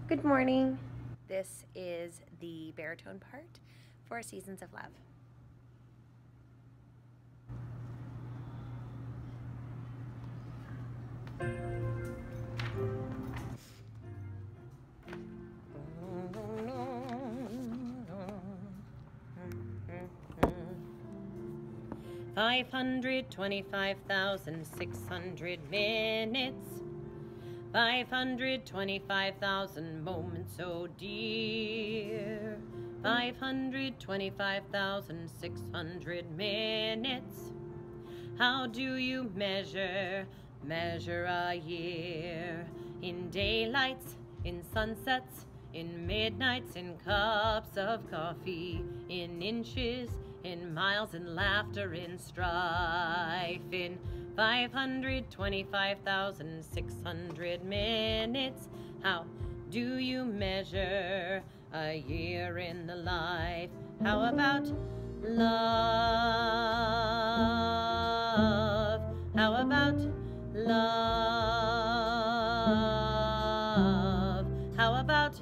Good morning. This is the baritone part for Seasons of Love. $525,600 minutes, 525,000 moments, oh dear. 525,600 minutes. How do you measure a year? In daylights, in sunsets, in midnights, in cups of coffee, in inches, in miles, in laughter, in strife, in 525,600 minutes. How do you measure a year in the life? How about love? How about love? How about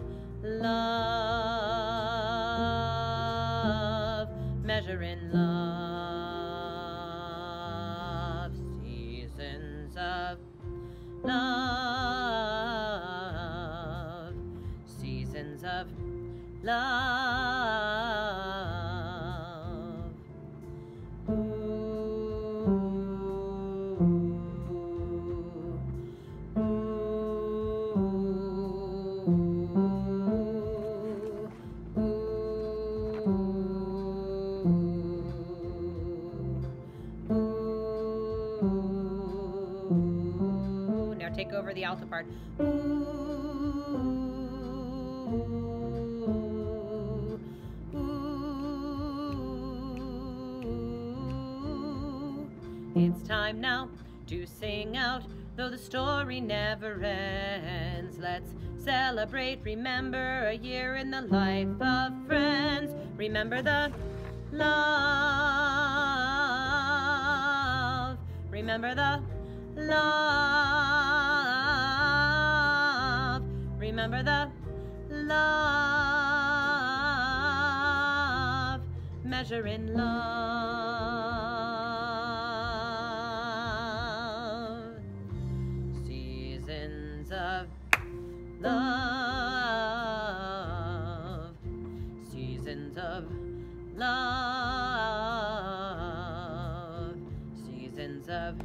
love? Measure in love. Seasons of love. Seasons of love. Now take over the alto part. It's time now to sing out, though the story never ends. Let's celebrate, remember a year in the life of friends. Remember the love. Remember the love. Remember the love. Measure in love. Seasons of love. Seasons of love. Seasons of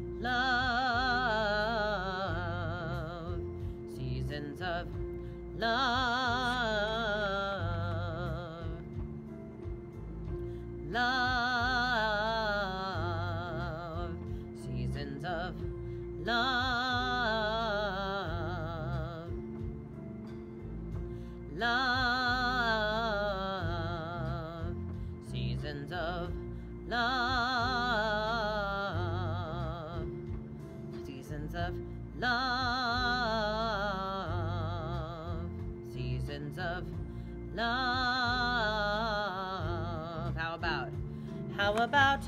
love. Seasons of love. Love. Seasons of love. Love. Seasons of love. Seasons of love. Seasons of love. How about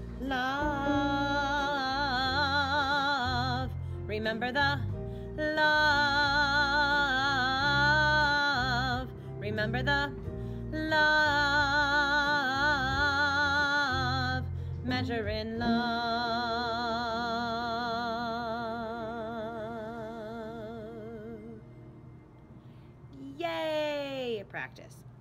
love? Remember the love. Remember the love. Measure in love. Yay! Practice.